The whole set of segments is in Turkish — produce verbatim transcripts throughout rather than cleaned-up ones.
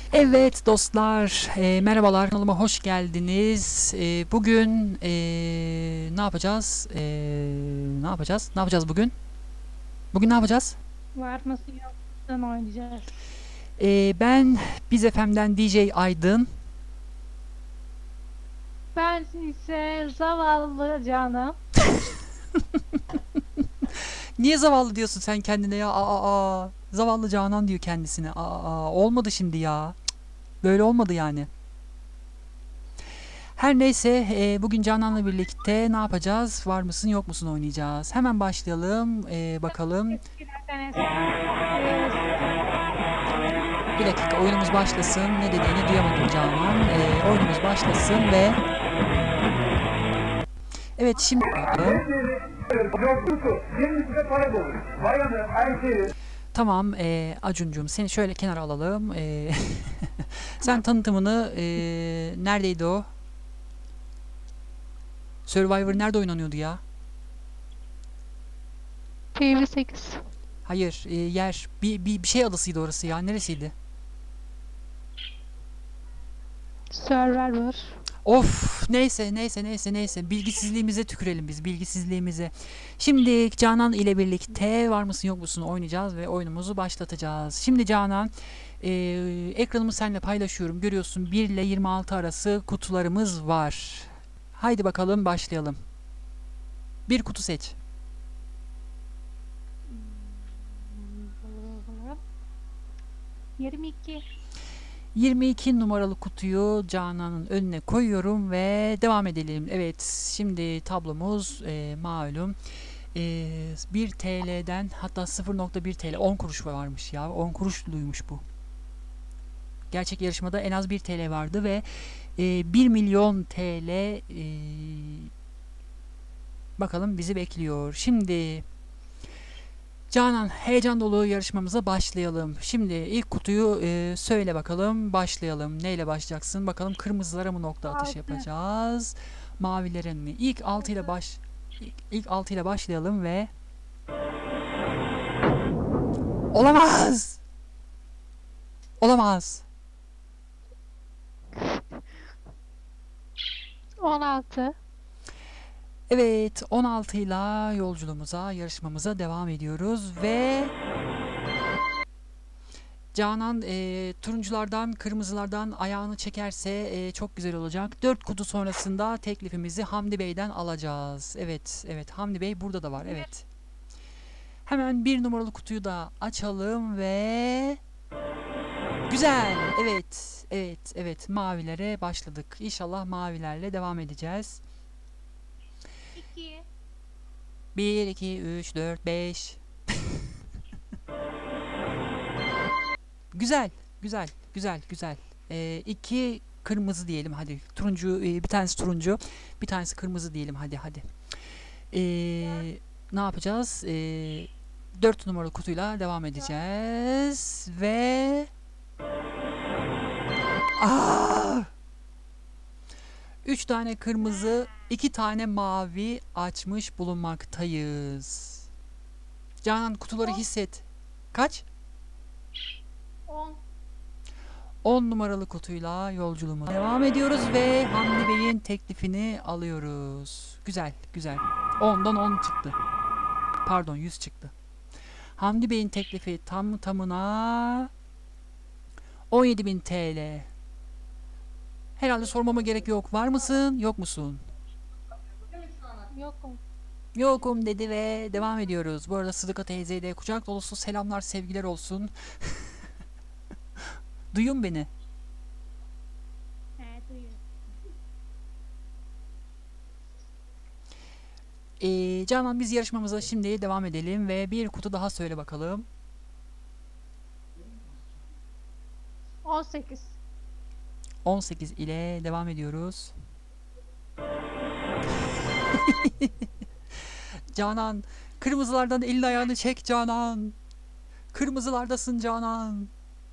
Evet dostlar, e, merhabalar, kanalıma hoş geldiniz. E, bugün e, ne yapacağız? E, ne yapacağız? Ne yapacağız bugün? Bugün ne yapacağız? Var mısın yok musun oynayacağız. E, ben Biz F M'den D J Aydın. Ben ise zavallı canım. Niye zavallı diyorsun sen kendine ya? Aa, aa, zavallı Canan diyor kendisine. Aa, aa, olmadı şimdi ya. Cık, böyle olmadı yani. Her neyse, e, bugün Canan'la birlikte ne yapacağız? Var mısın yok musun oynayacağız. Hemen başlayalım. E, bakalım. Eskilerden eskiler. Bir dakika, oyunumuz başlasın. Ne dediğini duyamadım Canan. Ee, oyunumuz başlasın ve evet şimdi tamam. e, Acuncuğum, seni şöyle kenara alalım. E, sen tanıtımını e, neredeydi o? Survivor nerede oynanıyordu ya? T V sekiz. Hayır, e, yer bir, bir, bir şey adasıydı orası ya. Neresiydi? Survivor. Of, neyse neyse neyse neyse bilgisizliğimize tükürelim biz, bilgisizliğimize. Şimdi Canan ile birlikte var mısın yok musun oynayacağız ve oyunumuzu başlatacağız. Şimdi Canan, e, ekranımı seninle paylaşıyorum, görüyorsun, bir ile yirmi altı arası kutularımız var. Haydi bakalım başlayalım. Bir kutu seç. yirmi iki. yirmi iki numaralı kutuyu Canan'ın önüne koyuyorum ve devam edelim. Evet, şimdi tablomuz e, malum e, bir T L'den, hatta sıfır nokta bir T L, on kuruş varmış ya, on kuruşluymuş bu. Gerçek yarışmada en az bir T L vardı ve e, bir milyon T L e, bakalım bizi bekliyor. Şimdi Canan, heyecan dolu yarışmamıza başlayalım. Şimdi ilk kutuyu e, söyle bakalım, başlayalım. Neyle başlayacaksın? Bakalım, kırmızılara mı nokta atışı altı. yapacağız? Mavilerin mi? İlk altı ile baş ilk, ilk altı ile başlayalım ve olamaz. Olamaz. on altı. Evet, on altı ile yolculuğumuza, yarışmamıza devam ediyoruz ve Canan e, turunculardan, kırmızılardan ayağını çekerse e, çok güzel olacak. dört kutu sonrasında teklifimizi Hamdi Bey'den alacağız. Evet, evet, Hamdi Bey burada da var. Evet. Hemen bir numaralı kutuyu da açalım ve güzel. Evet, evet, evet. Mavilere başladık. İnşallah mavilerle devam edeceğiz. iki. bir, iki, üç, dört, beş. Güzel, güzel, güzel, güzel. Ee, iki kırmızı diyelim hadi. Turuncu, e, bir tanesi turuncu, bir tanesi kırmızı diyelim hadi hadi. Ee, ne yapacağız? Ee, dört numaralı kutuyla devam edeceğiz ve Aa! üç tane kırmızı, iki tane mavi açmış bulunmaktayız. Canan, kutuları hisset. Kaç? on. on numaralı kutuyla yolculuğumuza devam ediyoruz ve Hamdi Bey'in teklifini alıyoruz. Güzel, güzel. ondan on çıktı. Pardon, yüz çıktı. Hamdi Bey'in teklifi tam tamına on yedi bin T L. Herhalde sormama gerek yok. Var mısın, yok musun? Yokum. Yokum dedi ve devam ediyoruz. Bu arada Sıdıka teyzeye de kucak dolusu selamlar, sevgiler olsun. Duyuyor musun beni? He, duyuyorum. Ee, Canan, biz yarışmamıza şimdi devam edelim ve bir kutu daha söyle bakalım. on sekiz. on sekiz ile devam ediyoruz. Canan, kırmızılardan elini ayağını çek Canan. Kırmızılardasın Canan.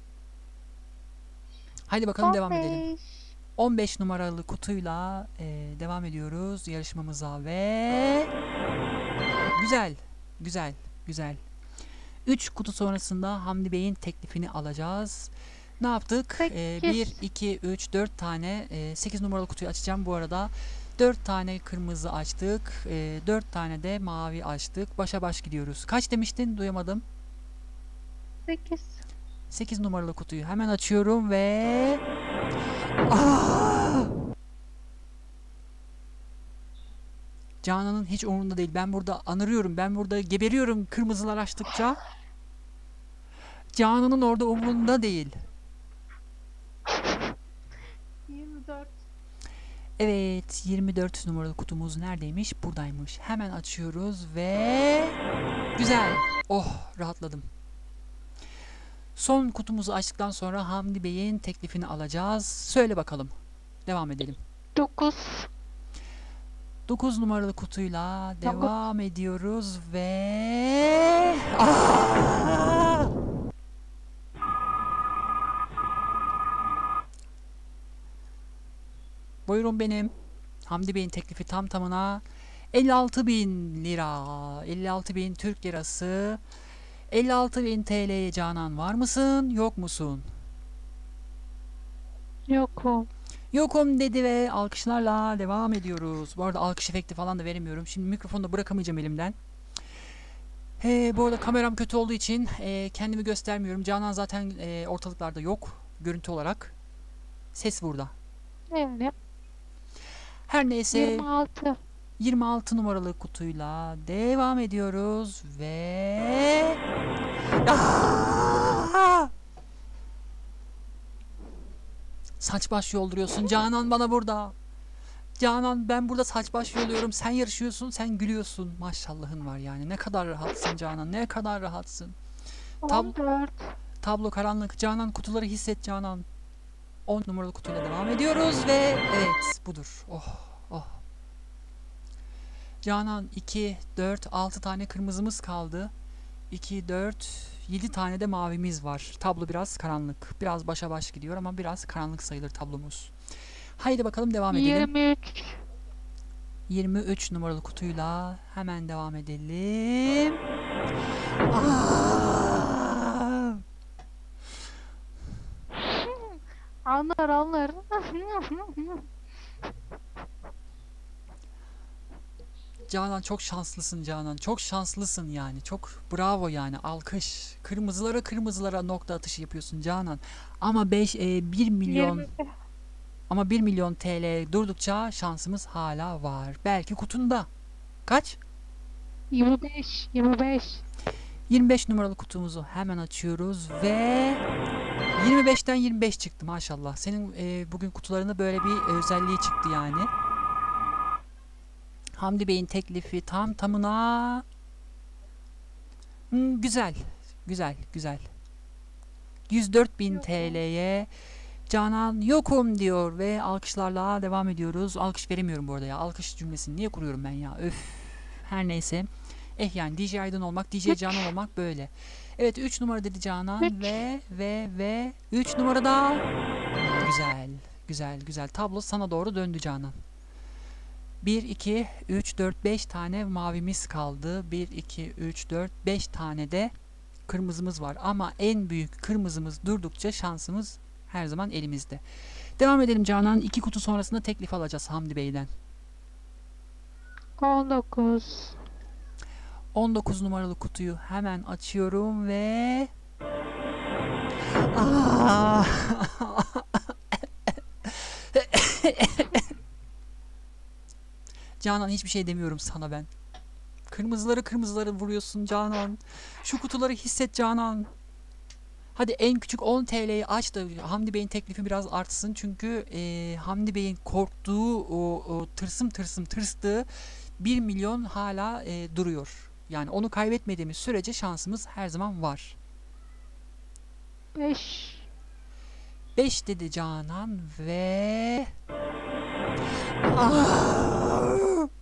Haydi bakalım, devam edelim. on beş. on beş numaralı kutuyla e, devam ediyoruz yarışmamıza ve güzel, güzel, güzel. üç kutu sonrasında Hamdi Bey'in teklifini alacağız. Ne yaptık? Ee, bir, Sekiz. iki, üç, dört tane e, sekiz numaralı kutuyu açacağım bu arada. dört tane kırmızı açtık. E, dört tane de mavi açtık. Başa baş gidiyoruz. Kaç demiştin? Duyamadım. Sekiz. sekiz numaralı kutuyu hemen açıyorum ve Aa! Canan'ın hiç umurunda değil. Ben burada anırıyorum. Ben burada geberiyorum kırmızılar açtıkça. Canan'ın orada umurunda değil. Yirmi dört. Evet, yirmi dört numaralı kutumuz neredeymiş? Buradaymış. Hemen açıyoruz ve güzel. Oh, rahatladım. Son kutumuzu açtıktan sonra Hamdi Bey'in teklifini alacağız. Söyle bakalım. Devam edelim. Dokuz. dokuz numaralı kutuyla devam ediyoruz ve Aa! Buyurun benim. Hamdi Bey'in teklifi tam tamına elli altı bin lira. elli altı bin Türk lirası. elli altı bin T L'ye Canan var mısın? Yok musun? Yokum. Yokum dedi ve alkışlarla devam ediyoruz. Bu arada alkış efekti falan da veremiyorum. Şimdi mikrofonu da bırakamayacağım elimden. He, bu arada kameram kötü olduğu için e, kendimi göstermiyorum. Canan zaten e, ortalıklarda yok. Görüntü olarak. Ses burada. Evet. Her neyse Yirmi altı. yirmi altı numaralı kutuyla devam ediyoruz ve Aa! Saç baş yolduruyorsun Canan bana burada. Canan ben burada saç baş yoluyorum. Sen yarışıyorsun, sen gülüyorsun. Maşallahın var yani. Ne kadar rahatsın Canan. Ne kadar rahatsın. Tab On dört. tablo karanlık. Canan kutuları hisset Canan. on numaralı kutuyla devam ediyoruz ve evet budur. Oh oh. Canan iki, dört, altı tane kırmızımız kaldı. iki, dört, yedi tane de mavimiz var. Tablo biraz karanlık. Biraz başa baş gidiyor ama biraz karanlık sayılır tablomuz. Haydi bakalım devam edelim. Yirmi üç. yirmi üç numaralı kutuyla hemen devam edelim. Aa! Anlar anlar. Canan çok şanslısın Canan. Çok şanslısın yani. Çok bravo yani. Alkış. Kırmızılara kırmızılara nokta atışı yapıyorsun Canan. Ama beş e, bir milyon Yirmi beş. ama bir milyon T L durdukça şansımız hala var. Belki kutunda. Kaç? Yirmi beş. Yirmi beş. yirmi beş numaralı kutumuzu hemen açıyoruz ve yirmi beşten yirmi beş çıktı maşallah. Senin e, bugün kutularında böyle bir özelliği çıktı yani. Hamdi Bey'in teklifi tam tamına hmm, güzel. Güzel, güzel. yüz dört bin T L'ye Canan yokum diyor ve alkışlarla devam ediyoruz. Alkış veremiyorum bu arada ya. Alkış cümlesini niye kuruyorum ben ya? Öf. Her neyse. Eh yani D J Aydın olmak, D J Canan olmak böyle. Evet üç numara dedi Canan Üç. ve ve ve üç numarada güzel, güzel, güzel. Tablo sana doğru döndü Canan. bir, iki, üç, dört, beş tane mavimiz kaldı. bir, iki, üç, dört, beş tane de kırmızımız var. Ama en büyük kırmızımız durdukça şansımız her zaman elimizde. Devam edelim Canan. iki kutu sonrasında teklif alacağız Hamdi Bey'den. On dokuz. on dokuz numaralı kutuyu hemen açıyorum ve Aa! Canan hiçbir şey demiyorum sana ben. Kırmızıları kırmızıları vuruyorsun Canan. Şu kutuları hisset Canan. Hadi en küçük on T L'yi aç da Hamdi Bey'in teklifi biraz artsın. Çünkü e, Hamdi Bey'in korktuğu o, o tırsım tırsım tırstığı bir milyon hala e, duruyor. Yani onu kaybetmediğimiz sürece şansımız her zaman var. Beş. beş dedi Canan ve Aa!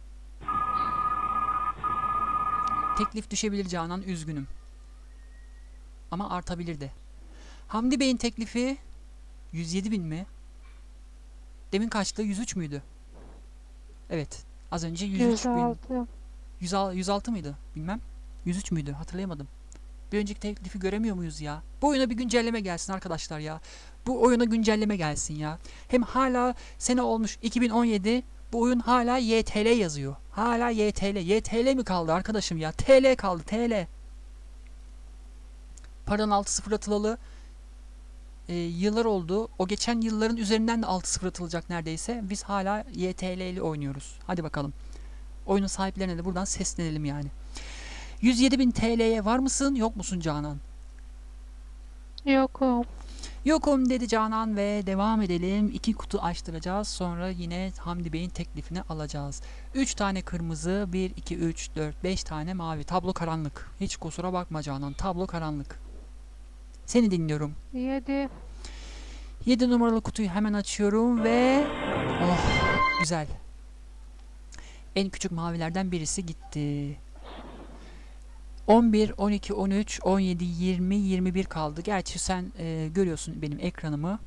Teklif düşebilir Canan, üzgünüm. Ama artabilir de. Hamdi Bey'in teklifi yüz yedi bin mi? Demin kaçtı? yüz üç müydü? Evet. Az önce yüz üç Yüz bin. altı. yüz altı mıydı? Bilmem. yüz üç müydü? Hatırlayamadım. Bir önceki teklifi göremiyor muyuz ya? Bu oyuna bir güncelleme gelsin arkadaşlar ya. Bu oyuna güncelleme gelsin ya. Hem hala sene olmuş iki bin on yedi. Bu oyun hala Y T L yazıyor. Hala Y T L. Y T L mi kaldı arkadaşım ya? T L kaldı, T L. Paranın altı sıfır atılalı e, yıllar oldu. O geçen yılların üzerinden de altı sıfır atılacak neredeyse. Biz hala Y T L ile oynuyoruz. Hadi bakalım. Oyunun sahiplerine de buradan seslenelim yani. yüz yedi bin T L'ye var mısın, yok musun Canan? Yokum. Yokum dedi Canan ve devam edelim. İki kutu açtıracağız. Sonra yine Hamdi Bey'in teklifini alacağız. üç tane kırmızı, bir, iki, üç, dört, beş tane mavi. Tablo karanlık. Hiç kusura bakma Canan. Tablo karanlık. Seni dinliyorum. Yedi. yedi numaralı kutuyu hemen açıyorum ve oh, güzel. En küçük mavilerden birisi gitti. on bir, on iki, on üç, on yedi, yirmi, yirmi bir kaldı. Gerçi sen e, görüyorsun benim ekranımı.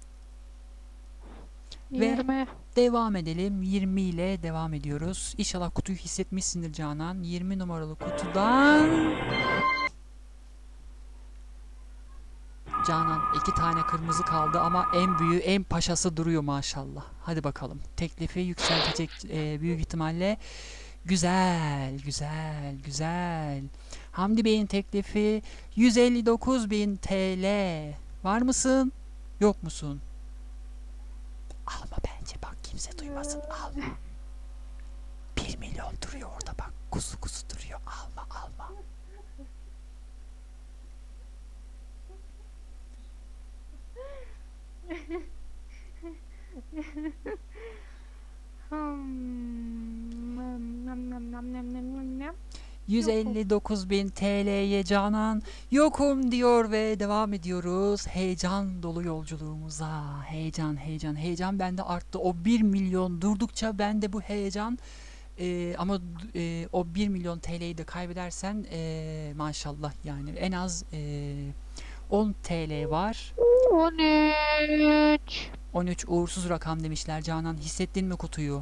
Ve Yirmi. devam edelim. yirmi ile devam ediyoruz. İnşallah kutuyu hissetmişsindir Canan. yirmi numaralı kutudan Canan iki tane kırmızı kaldı ama en büyüğü, en paşası duruyor maşallah. Hadi bakalım. Teklifi yükseltecek e, büyük ihtimalle. Güzel, güzel, güzel. Hamdi Bey'in teklifi yüz elli dokuz bin T L. Var mısın? Yok musun? Alma bence bak, kimse duymasın. Alma. bir milyon duruyor orada bak. Kuzu kuzu duruyor. Alma, alma. Hmm. Nam, nam, nam, nam, nam, nam, nam. yüz elli dokuz bin T L'ye Canan yokum diyor ve devam ediyoruz heyecan dolu yolculuğumuza. Heyecan, heyecan, heyecan bende arttı. O bir milyon durdukça bende bu heyecan e, ama e, o bir milyon T L'yi de kaybedersen e, maşallah yani en az e, on T L var. On üç. on üç uğursuz rakam demişler Canan. Hissettin mi kutuyu?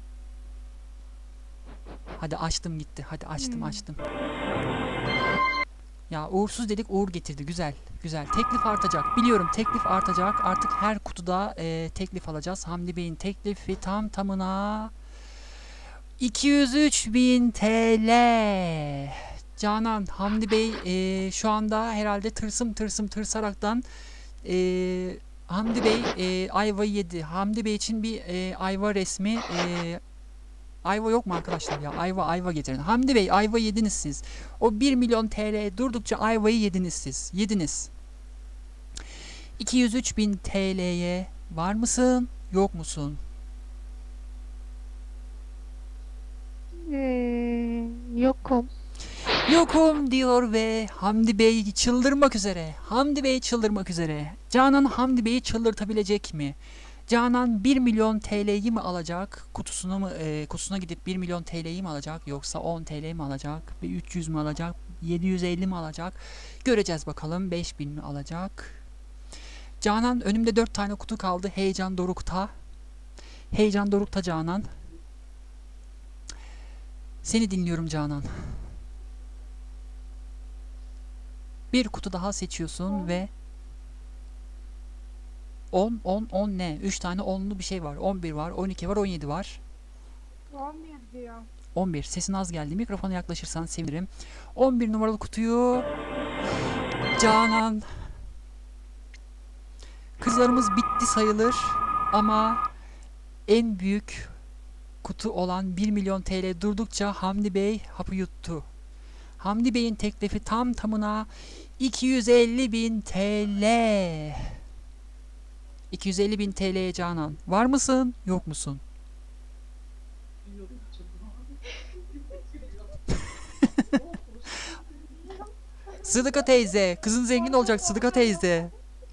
Hadi açtım gitti. Hadi açtım Hmm. açtım. Ya uğursuz dedik, uğur getirdi. Güzel. Güzel. Teklif artacak. Biliyorum teklif artacak. Artık her kutuda e, teklif alacağız. Hamdi Bey'in teklifi tam tamına iki yüz üç bin T L. Canan, Hamdi Bey e, şu anda herhalde tırsım tırsım tırsaraktan e, Hamdi Bey e, ayva yedi. Hamdi Bey için bir e, ayva resmi e, ayva yok mu arkadaşlar ya? Ayva ayva getirin. Hamdi Bey ayva yediniz siz. O bir milyon T L durdukça ayvayı yediniz siz. Yediniz. iki yüz üç bin T L'ye var mısın? Yok musun? Ee, yokum. Yokum diyor ve Hamdi Bey çıldırmak üzere. Hamdi Bey çıldırmak üzere. Canan Hamdi Bey'i çıldırtabilecek mi? Canan bir milyon T L'yi mi alacak? Kutusuna mı e, kutusuna gidip bir milyon T L'yi mi alacak yoksa on T L mi alacak? Ve üç yüz mü alacak? yedi yüz elli mi alacak? Göreceğiz bakalım. beş bin mi alacak? Canan önümde dört tane kutu kaldı. Heyecan dorukta. Heyecan dorukta Canan. Seni dinliyorum Canan. Bir kutu daha seçiyorsun ve on, on, on ne? üç tane onlu bir şey var. on bir var, on iki var, on yedi var. On bir diyor. on bir. Sesin az geldi. Mikrofona yaklaşırsan sevinirim. on bir numaralı kutuyu Canan. Kızlarımız bitti sayılır ama en büyük kutu olan bir milyon T L durdukça Hamdi Bey hapı yuttu. Hamdi Bey'in teklifi tam tamına iki yüz elli bin T L. iki yüz elli bin T L'ye Canan. Var mısın? Yok musun? Sıdıka teyze. Kızın zengin olacak Sıdıka teyze.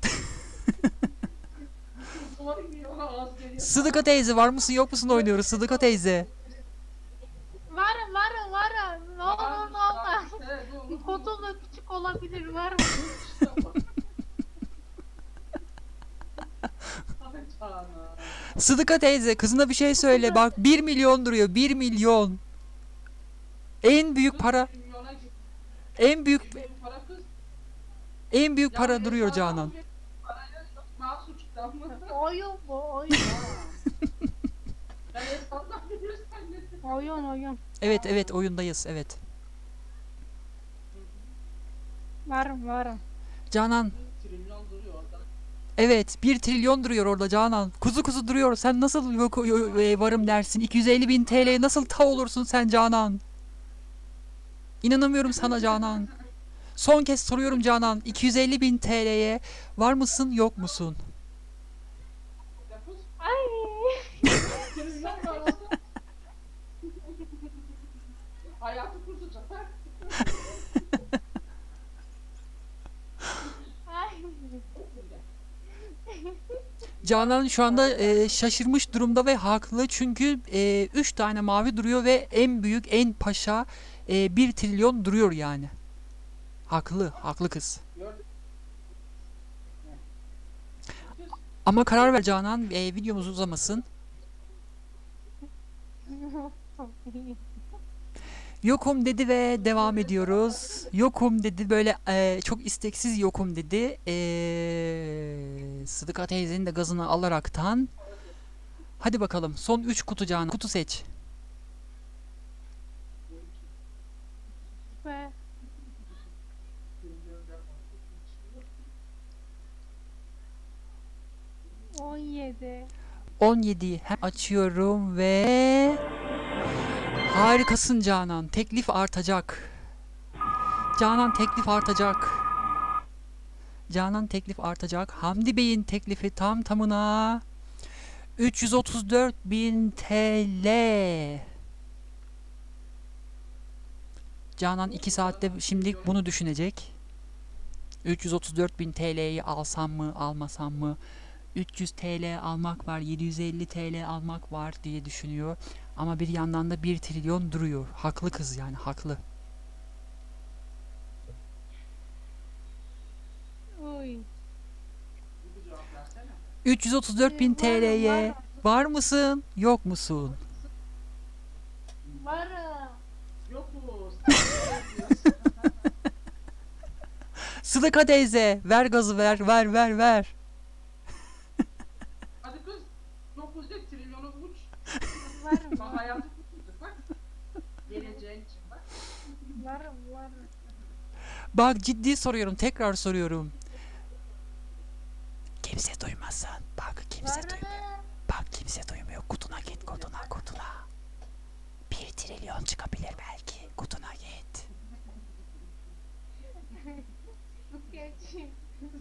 Sıdıka teyze var mısın yok musun oynuyoruz Sıdıka teyze. Varım varım varım. Ne olur ne olmaz. Kutum da küçük olabilir, var mı? Sıdıka teyze kızına bir şey söyle bak bir milyon duruyor bir milyon. En büyük para en büyük En büyük Ya para bir duruyor hesaptan Canan. bir parayla masum çıktı ama. Oyun bu oyun. Ben hesaptan bilirsen ne? Oyun oyun. Evet evet oyundayız evet. Varım varım. Canan Trilyon duruyor orada. evet bir trilyon duruyor orada Canan. Kuzu kuzu duruyor. Sen nasıl yok, yo- e, varım dersin? iki yüz elli bin T L'ye nasıl tav olursun sen Canan? İnanamıyorum sana Canan. Son kez soruyorum Canan. iki yüz elli bin T L'ye var mısın yok musun? Yapız. Ay. Trilyon parası. Hayatı kurtulacak. Ay. Canan şu anda e, şaşırmış durumda ve haklı çünkü üç tane mavi duruyor ve en büyük en paşa e, bir trilyon duruyor yani. Haklı, haklı kız. Gördün. Ama karar ver Canan, e, videomuz uzamasın. Yokum dedi ve devam ediyoruz. Yokum dedi böyle e, çok isteksiz yokum dedi. E, Sıdıka teyzenin de gazını alaraktan. Hadi bakalım son üç kutu Canan. Kutu seç. Ve on yedi. on yediyi hem açıyorum ve harikasın Canan. Teklif artacak. Canan teklif artacak. Canan teklif artacak. Hamdi Bey'in teklifi tam tamına üç yüz otuz dört bin T L. Canan iki saatte şimdi bunu düşünecek. üç yüz otuz dört bin T L'yi alsam mı, almasam mı? üç yüz T L almak var, yedi yüz elli T L almak var diye düşünüyor. Ama bir yandan da bir trilyon duruyor. Haklı kız yani, haklı. Uy. Bir cevap versene. üç yüz otuz dört bin Varım, T L'ye varım. var mısın, yok musun? Varım. Yok bu. Sıdıka teyze, ver gazı ver, ver, ver, ver. Hadi kız. dokuz trilyonu uç. Varım. Bak hayatı kurtulacak bak. Geleceğin için bak. Varım varım. Bak ciddi soruyorum, tekrar soruyorum. Kimse duymasın. Bak kimse duymuyor. Varım. Bak kimse duymuyor. Kutuna git, kutuna, kutuna. Bir trilyon çıkabilir belki. Kutuna git. Geçeyim.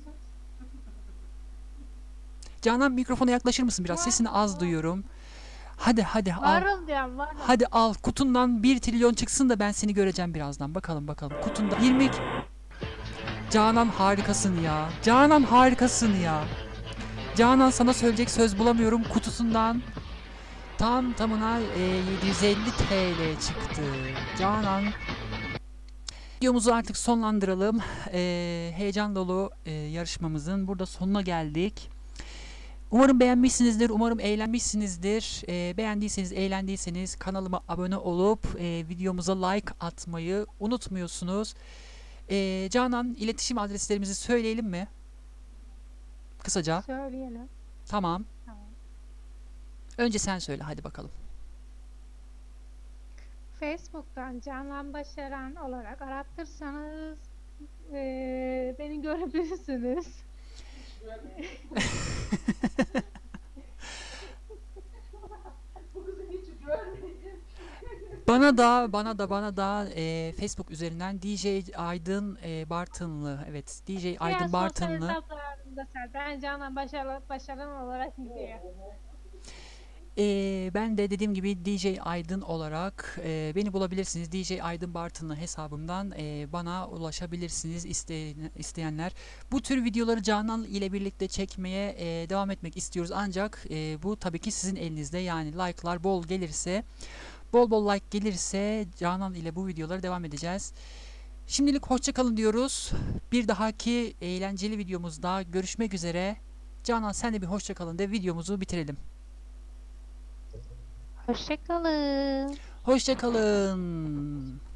Canan mikrofona yaklaşır mısın biraz? Sesini az duyuyorum. Hadi hadi al. Varım diyorum varım. Hadi al. Kutundan bir trilyon çıksın da ben seni göreceğim birazdan. Bakalım bakalım. Kutunda yirmi. Canan harikasın ya. Canan harikasın ya. Canan sana söyleyecek söz bulamıyorum. Kutusundan tam tamına e, yedi yüz elli T L çıktı. Canan. Videomuzu artık sonlandıralım. E, heyecan dolu e, yarışmamızın burada sonuna geldik. Umarım beğenmişsinizdir, umarım eğlenmişsinizdir. E, beğendiyseniz, eğlendiyseniz kanalıma abone olup e, videomuza like atmayı unutmuyorsunuz. E, Canan, iletişim adreslerimizi söyleyelim mi? Kısaca. Söyleyelim. Tamam. Tamam. Önce sen söyle hadi bakalım. Facebook'tan Canan Başaran olarak arattırsanız eee, beni görebilirsiniz. Bu kızı hiç görmedim. Bana da bana da bana da e, Facebook üzerinden D J Aydın e, Bartınlı, evet D J Diğer Aydın sosyal Bartınlı. hesaplarımda zaten Canan Başaran, Başaran olarak gidiyor. E, ben de dediğim gibi D J Aydın olarak e, beni bulabilirsiniz. D J Aydın Bartınlı hesabımdan e, bana ulaşabilirsiniz isteyen, isteyenler. Bu tür videoları Canan ile birlikte çekmeye e, devam etmek istiyoruz. Ancak e, bu tabii ki sizin elinizde. Yani like'lar bol gelirse, bol bol like gelirse Canan ile bu videolara devam edeceğiz. Şimdilik hoşça kalın diyoruz. Bir dahaki eğlenceli videomuzda görüşmek üzere. Canan sen de bir hoşça kalın de videomuzu bitirelim. Hoşçakalın. Hoşça kalın.